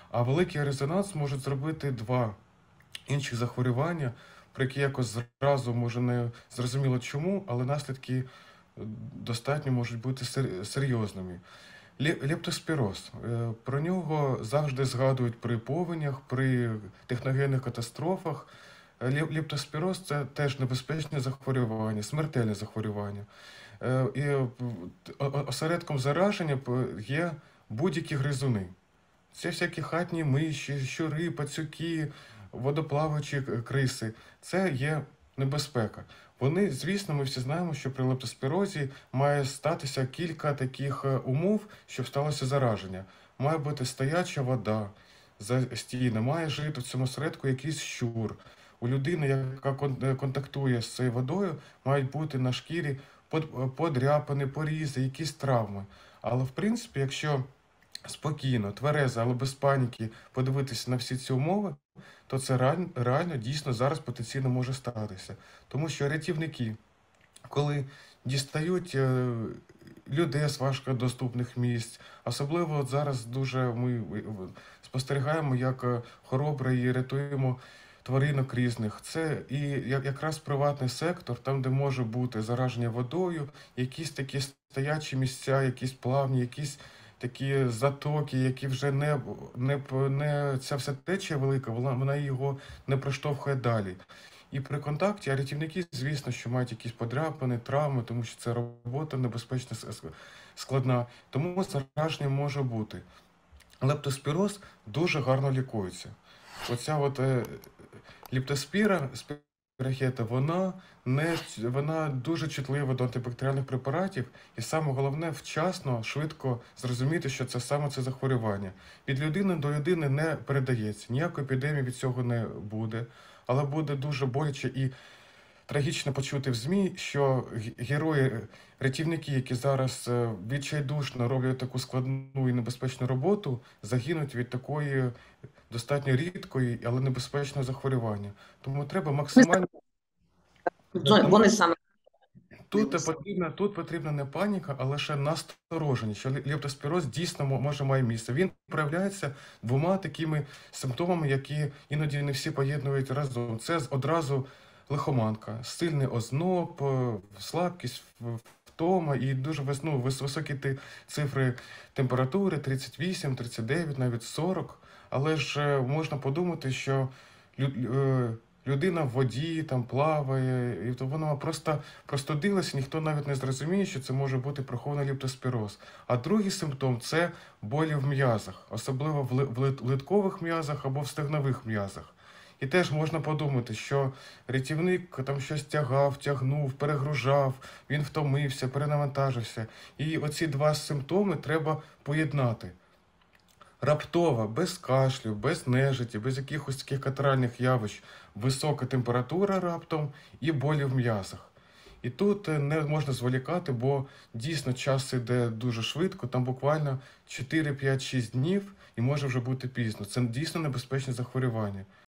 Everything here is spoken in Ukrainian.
А великий резонанс можуть зробити два інших захворювання, про які якось зразу може не зрозуміло чому, але наслідки достатньо можуть бути серйозними. Лептоспіроз. Про нього завжди згадують при повенях, при техногенних катастрофах. Лептоспіроз це теж небезпечне захворювання, смертельне захворювання. І осередком зараження є будь-які гризуни. Це всякі хатні миші, щури, пацюки, водоплаваючі криси. Це є небезпека. Вони, звісно, ми всі знаємо, що при лептоспірозі має статися кілька таких умов, щоб сталося зараження. Має бути стояча вода застійна, має жити в цьому середку якийсь щур. У людини, яка контактує з цією водою, мають бути на шкірі подряпини, порізи, якісь травми. Але в принципі, якщо спокійно, тверезо, але без паніки подивитися на всі ці умови, то це реально дійсно зараз потенційно може статися. Тому що рятівники, коли дістають людей з важкодоступних місць, особливо от зараз дуже ми спостерігаємо, як хоробро і рятуємо тваринок різних. Це і якраз приватний сектор, там, де може бути зараження водою, якісь такі стоячі місця, якісь плавні, якісь такі затоки, які вже не ця вся течія велика, вона його не проштовхує далі. І при контакті, а рятівники, звісно, що мають якісь подряпини, травми, тому що це робота небезпечна, складна. Тому зараження може бути. Лептоспіроз дуже гарно лікується. Оця от ліптоспіра, спірохета, вона дуже чутлива до антибактеріальних препаратів, і саме головне вчасно, швидко зрозуміти, що це саме це захворювання. Від людини до людини не передається, ніякої епідемії від цього не буде, але буде дуже боляче і трагічно почути в ЗМІ, що герої, рятівники, які зараз відчайдушно роблять таку складну і небезпечну роботу, загинуть від такої достатньо рідкої, але небезпечного захворювання. Тому треба максимально Вони саме тут потрібна не паніка, а лише настороженість, що лептоспіроз дійсно може має місце. Він проявляється двома такими симптомами, які іноді не всі поєднують разом. Це одразу лихоманка, сильний озноб, слабкість, втома і дуже високі цифри температури 38, 39, навіть 40. Але ж можна подумати, що людина в воді там плаває, і то вона просто простудилася, ніхто навіть не зрозуміє, що це може бути прихований лептоспіроз. А другий симптом це болі в м'язах, особливо в литкових м'язах або в стегнових м'язах. І теж можна подумати, що рятівник там щось тягнув, перегружав, він втомився, перенавантажився. І оці два симптоми треба поєднати. Раптова, без кашлю, без нежиті, без якихось таких катаральних явищ, висока температура раптом і болі в м'язах. І тут не можна зволікати, бо дійсно час іде дуже швидко, там буквально 4, 5, 6 днів і може вже бути пізно. Це дійсно небезпечне захворювання.